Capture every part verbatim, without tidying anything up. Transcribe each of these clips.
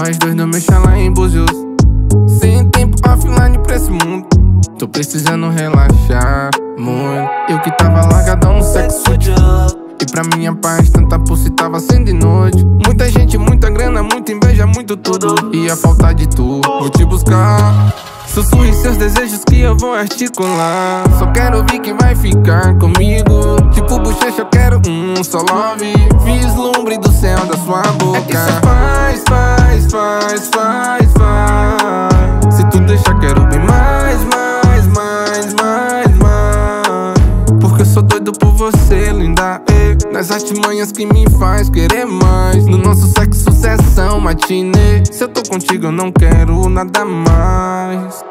Nós dois no meu chalé em Búzios, sem tempo offline pra esse mundo. Tô precisando relaxar muito. Eu que tava largadão no sexo, e pra minha paz tanta pulse tava sendo inútil. Muita gente, muita grana, muita inveja, muito tudo. E a falta de tu, vou te buscar. Sussurre seus desejos que eu vou articular. Só quero ouvir quem vai ficar comigo. Tipo bochecha, eu quero um só love. Vislumbre do céu da sua boca. É que cê faz, faz, faz, faz, faz. Se tu deixar, quero bem mais, mais, mais, mais, mais. Porque eu sou doido por você, linda, e nas artimanhas que me faz querer mais. No nosso sexo, sessão, matinê. Se eu tô contigo, eu não quero nada mais.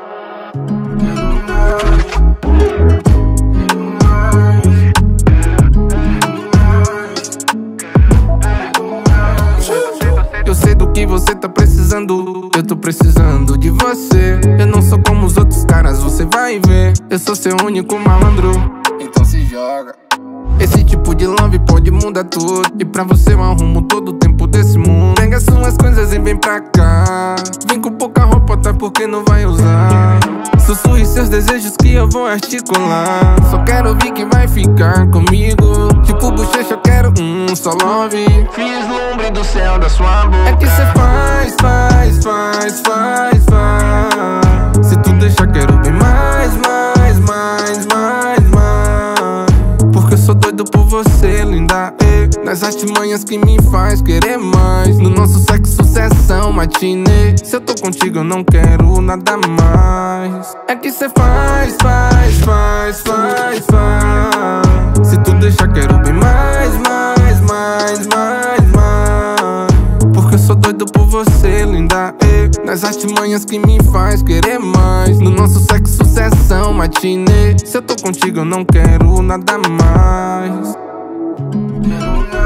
Eu sei do que você tá precisando, eu tô precisando de você. Eu não sou como os outros caras, você vai ver. Eu sou seu único malandro, então se joga. Esse tipo de love pode mudar tudo, e pra você eu arrumo todo o tempo desse mundo. Pega suas coisas e vem pra cá. Vem com pouca roupa, tá porque não vai usar. Sussurre seus desejos que eu vou articular. Só quero ouvir quem vai ficar comigo. Tipo bochecha, eu quero um só love. Vislumbre do céu da sua boca. É que cê faz, faz, faz, faz, faz. Se tu deixar, quero bem mais, mais, mais, mais, mais. Porque eu sou doido por você, linda, e nas artimanhas que me faz querer mais. No nosso sexo, sessão, matinê. Se eu tô contigo, eu não quero nada mais. É que cê faz, faz, faz, faz, faz. Se tu deixar, quero bem mais, mais, mais, mais, mais. Porque eu sou doido por você, linda, e nas artimanhas que me faz querer mais. No nosso sexo, sessão, matinê. Se eu tô contigo, eu não quero nada mais.